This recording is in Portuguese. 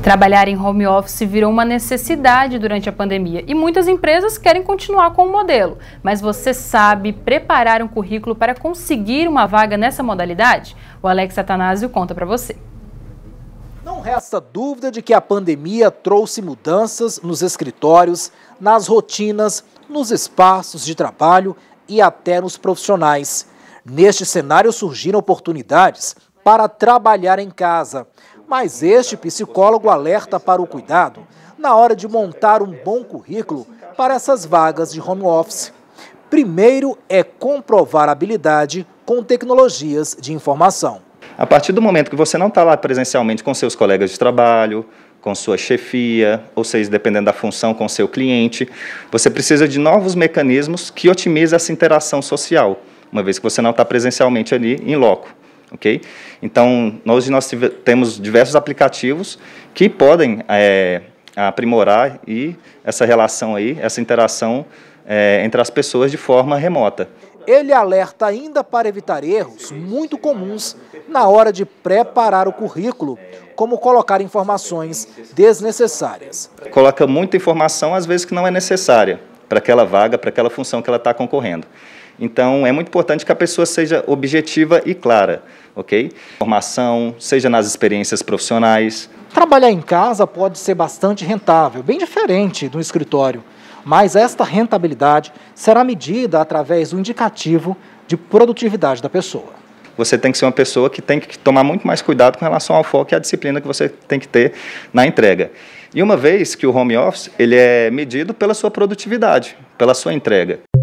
Trabalhar em home office virou uma necessidade durante a pandemia e muitas empresas querem continuar com o modelo. Mas você sabe preparar um currículo para conseguir uma vaga nessa modalidade? O Alex Atanásio conta para você. Não resta dúvida de que a pandemia trouxe mudanças nos escritórios, nas rotinas, nos espaços de trabalho e até nos profissionais. Neste cenário surgiram oportunidades para trabalhar em casa. Mas este psicólogo alerta para o cuidado na hora de montar um bom currículo para essas vagas de home office. Primeiro é comprovar a habilidade com tecnologias de informação. A partir do momento que você não está lá presencialmente com seus colegas de trabalho, com sua chefia, ou seja, dependendo da função com seu cliente, você precisa de novos mecanismos que otimizem essa interação social, uma vez que você não está presencialmente ali em loco. Okay? Então, nós temos diversos aplicativos que podem aprimorar essa relação aí, essa interação entre as pessoas de forma remota. Ele alerta ainda para evitar erros muito comuns na hora de preparar o currículo, como colocar informações desnecessárias. Coloca muita informação, às vezes, que não é necessária para aquela vaga, para aquela função que ela está concorrendo. Então, é muito importante que a pessoa seja objetiva e clara, ok? Formação, seja nas experiências profissionais. Trabalhar em casa pode ser bastante rentável, bem diferente do escritório, mas esta rentabilidade será medida através do indicativo de produtividade da pessoa. Você tem que ser uma pessoa que tem que tomar muito mais cuidado com relação ao foco e à disciplina que você tem que ter na entrega. E uma vez que o home office ele é medido pela sua produtividade, pela sua entrega.